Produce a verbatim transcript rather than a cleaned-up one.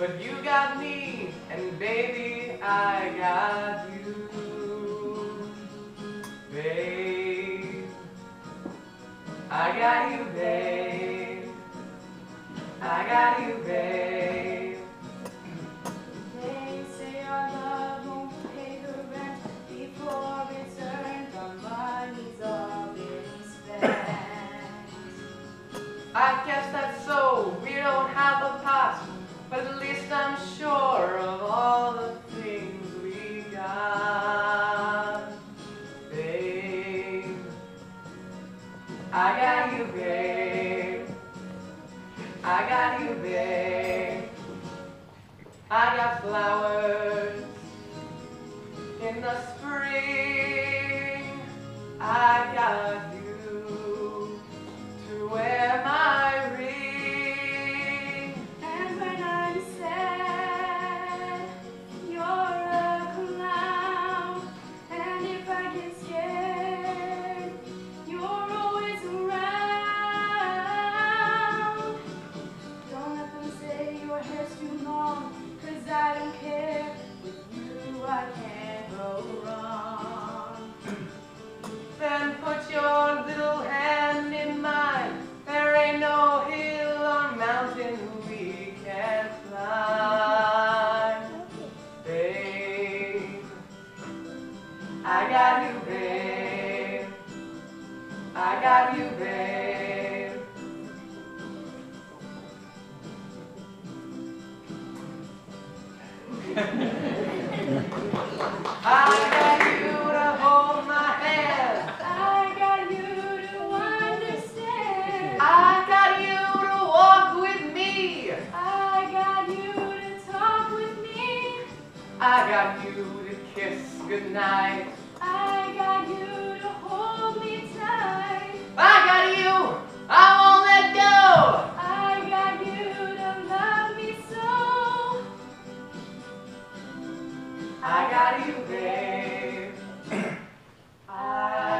But you got me, and baby, I got you. Babe, I got you, babe. I got you, babe. They say our love won't pay the rent before it's earned. Our money's all been spent. I guess that's so. We don't have a past, but at least I'm sure of all the things we got. Babe, I got you, babe. I got you, babe. I got flowers in the spring. I got you to wear my ring. And when I'm sad, you're a clown. And if I get scared, you're always around. Don't let them say your hair's too long, 'cause I don't care. With you I can't go wrong. Then put your little hand in mine. There ain't no hill or mountain we can't climb. Babe, I got you, babe. I got you, babe. I got you to hold my hand. I got you to understand. I got you to walk with me. I got you to talk with me. I got you to kiss goodnight. I got you to hold me tight. I got you. I won't let go. I got you to love me so. I got you, babe. I